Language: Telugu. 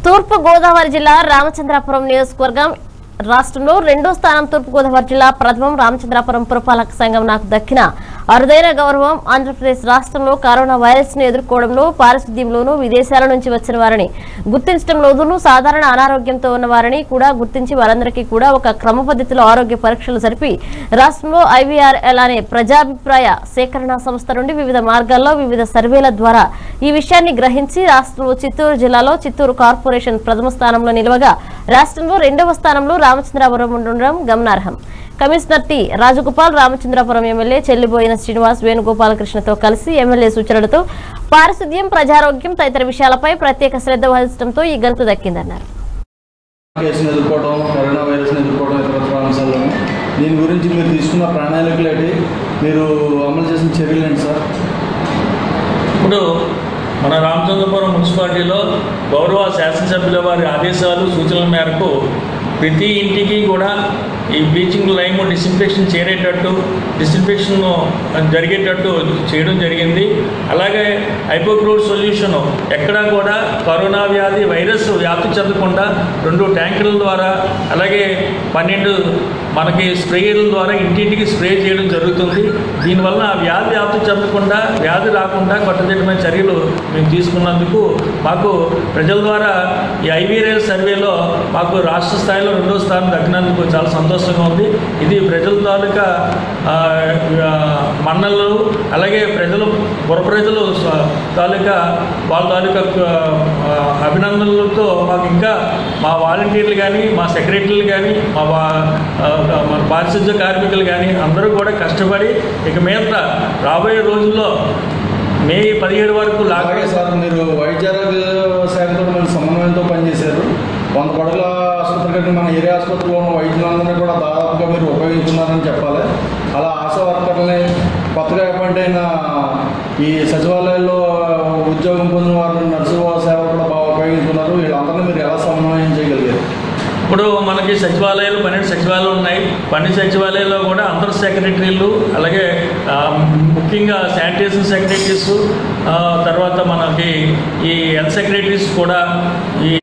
తూర్పు గోదావరి జిల్లా రామచంద్రాపురం నియోజకవర్గం రాష్ట్రంలో రెండో స్థానం తూర్పు గోదావరి జిల్లా ప్రథమం రామచంద్రాపురం పురపాలక సంఘం నాకు దక్కిన అరుదైన గౌరవం. ఆంధ్రప్రదేశ్ రాష్ట్రంలో కరోనా వైరస్ ను ఎదుర్కోవడంలో పారిశుద్ధ్యంలోనూ విదేశాల నుంచి వచ్చిన వారిని గుర్తించడంలోనూ సాధారణ అనారోగ్యంతో ఉన్న వారిని కూడా గుర్తించి వారందరికీ కూడా ఒక క్రమ పద్ధతిలో ఆరోగ్య పరీక్షలు జరిపి రాష్ట్రంలో IVRL అనే ప్రజాభిప్రాయ సేకరణ సంస్థ నుండి వివిధ మార్గాల్లో వివిధ సర్వేల ద్వారా ఈ విషయాన్ని గ్రహించి రాష్ట్రంలో చిత్తూరు జిల్లాలో చిత్తూరు కార్పొరేషన్ ప్రథమ స్థానంలో నిలవగా రాష్ట్రంలో రెండవ స్థానంలో రామచంద్రాపురం ఉండడం గమనార్హం. Commissioner T Rajagopal Ramachandrapuram MLA Chelliboina Srinivas వేణుగోపాలకృష్ణతో కలిసి ఎమ్మెల్యే సూచనలతో పారిశుద్ధ్యం, ప్రజారోగ్యం తదితర విషయాలపై ప్రత్యేక శ్రద్ధ వహించడంతో ఈ ఘనత దక్కిందన్నారు. దీని గురించి మీరు తీసుకున్న ప్రణాళికలు ఏంటి, మీరు అమలు చేసిన చర్యలు ఏంటి సార్? ఇప్పుడు మన రామచంద్రపురం మున్సిపాలిటీలో గౌరవ శాసనసభ్యుల వారి ఆదేశాలు సూచనల మేరకు ప్రతి ఇంటికి కూడా ఈ బ్లీచింగ్ లైమ్ డిస్ఇన్ఫెక్షన్ డిస్ఇన్ఫెక్షన్ జరిగేటట్టు చేయడం జరిగింది. అలాగే హైపోక్లోరైడ్ సొల్యూషన్ ఎక్కడా కూడా కరోనా వ్యాధి వైరస్ వ్యాప్తి చెందకుండా 2 ట్యాంకుల ద్వారా అలాగే 12 మనకి స్ప్రేయర్ల ద్వారా ఇంటింటికి స్ప్రే చేయడం జరుగుతుంది. దీనివల్ల వ్యాధి వ్యాప్తి చెందకుండా వ్యాధి రాకుండా కట్టుదిట్టమైన చర్యలు మేము తీసుకున్నందుకు మాకు ప్రజల ద్వారా ఈ IVRL సర్వేలో మాకు రాష్ట్ర స్థాయిలో 2వ స్థానం దక్కినందుకు చాలా సంతోషంగా ఉంది. ఇది ప్రజల తాలూకా మన్నలు అలాగే ప్రజలు తాలూకా వాళ్ళ తాలూకా అభినందనలతో మాకు ఇంకా మా వాలంటీర్లు కానీ మా సెక్రటరీలు కానీ మన పారిశుద్ధ్య కార్మికులు కానీ అందరూ కూడా కష్టపడి ఇక మీద రాబోయే రోజుల్లో మే 17 వరకు లాగే సార్ మీరు వైద్యారోగ్య శాఖతో మన సమన్వయంతో పనిచేశారు. 100 పడకల ఆసుపత్రి కంటే మన ఏరియా ఆసుపత్రిలో ఉన్న వైద్యులందరినీ కూడా దాదాపుగా మీరు ఉపయోగించుకున్నారని చెప్పాలి. అలా ఆశా వర్కర్లని కొత్తగా అపాయింట్ అయిన ఈ సచివాలయాల్లో ఉద్యోగం పొందిన వారిని నర్సు సేవలు కూడా బాగా ఉపయోగించుకున్నారు. వీళ్ళందరినీ మీరు ఎలా సమన్వయం చేయగలిగారు? ఇప్పుడు మనకి సచివాలయాలు 12 సచివాలయాలు ఉన్నాయి. 12 సచివాలయాల్లో కూడా అందరు సెక్రటరీలు అలాగే ముఖ్యంగా శానిటేషన్ సెక్రటరీస్ తర్వాత మనకి ఈ హెల్త్ సెక్రటరీస్ కూడా ఈ